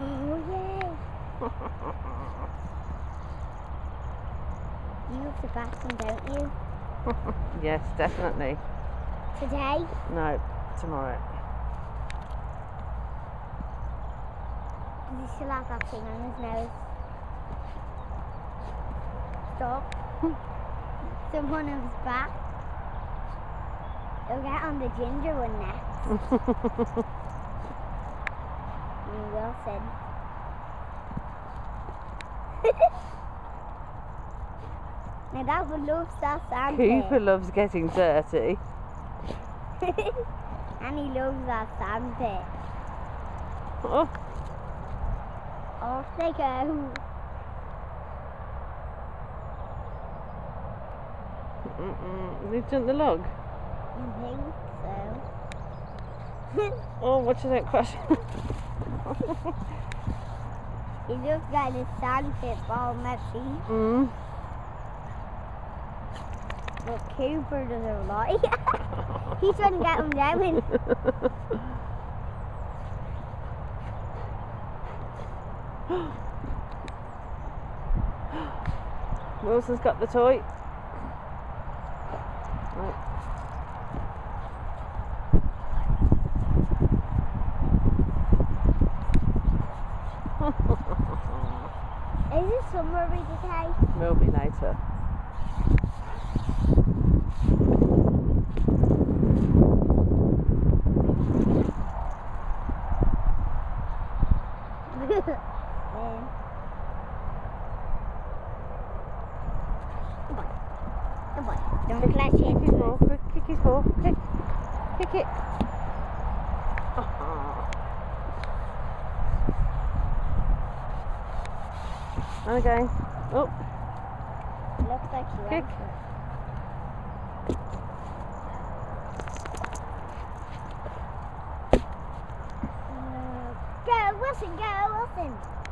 Oh, yay. You love the bathroom, don't you? Yes, definitely. Today? No, tomorrow. Does he still have that thing on his nose? Stop. Someone on his back. He'll get on the ginger one next. Wilson. Now that one loves that sandpit. Cooper loves getting dirty. And he loves that sandpit. Oh, Off they go. They've jumped the log. I think so. Oh, watch it don't crash. He looks like the sandpit ball messy. But Cooper doesn't like. He's trying to get him down. Wilson's got the toy. Right. Is it summery today? Will be later. Come on. Don't flash it. Kick his ball, quick, kick his ball, kick. Kick it. And again. Oh, Looks like you kick. went for it. Go, Wilson, go, Wilson.